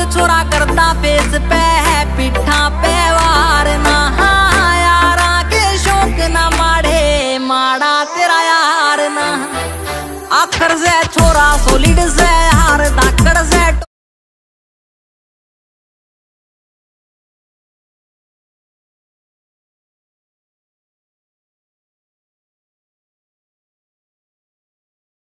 छोरा करता फेस पे है पिठा पे वार ना यारा के शौक ना माड़े माड़ा तेरा यार ना आखर से छोरा सोलिड से